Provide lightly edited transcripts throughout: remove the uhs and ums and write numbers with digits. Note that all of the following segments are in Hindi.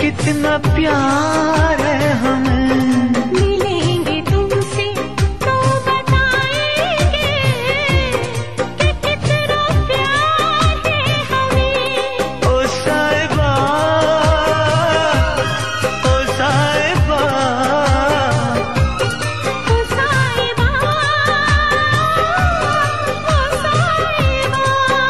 कितना प्यार है हमें। मिलेंगे तुमसे तो बताएंगे कि कितना प्यार है हमें। ओ साहिबा, ओ साहिबा, ओ साहिबा, ओ साहिबा।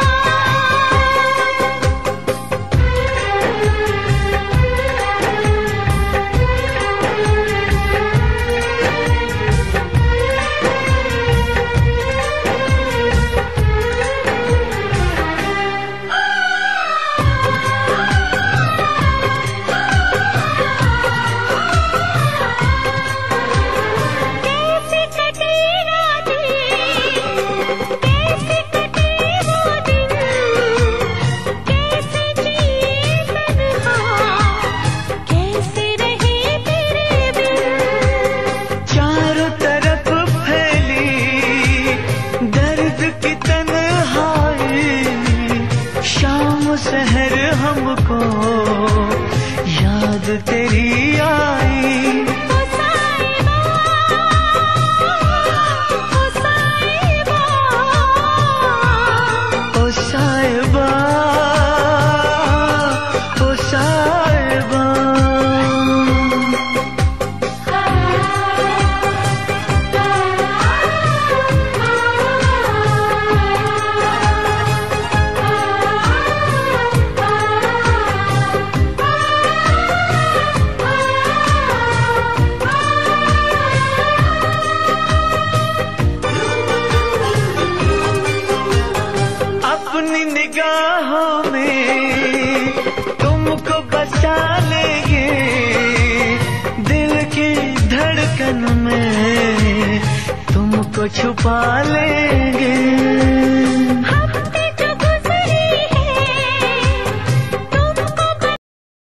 कैसे कटे रातें, कैसे कटे वो दिन, कैसे जिए तन्हा, कैसे रहे तेरे बिन। चारों तरफ फैली दर्द की तन्हाई, शाम सहर हमको याद तेरी आई। ओ साहिबा, ओ साहिबा, ओ साहिबा, ओ साहिबा। अपनी निगाहों में तुमको बसा लेंगे, दिल की धड़कन में तुमको छुपा लेंगे।